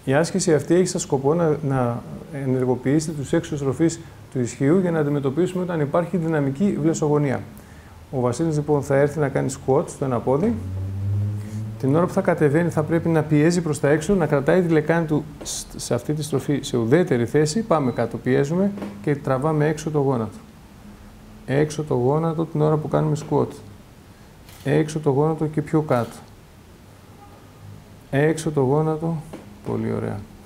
Η άσκηση αυτή έχει σαν σκοπό να ενεργοποιήσετε τους έξω στροφείς του ισχύου για να αντιμετωπίσουμε όταν υπάρχει δυναμική βλεσογωνία. Ο Βασίλης λοιπόν θα έρθει να κάνει squat στο ένα πόδι. Την ώρα που θα κατεβαίνει θα πρέπει να πιέζει προς τα έξω, να κρατάει τη λεκάνη του σε αυτή τη στροφή σε ουδέτερη θέση. Πάμε κάτω, πιέζουμε και τραβάμε έξω το γόνατο. Έξω το γόνατο την ώρα που κάνουμε squat. Έξω το γόνατο και πιο κάτω. Έξω το γόνατο. Πολύ ωραία.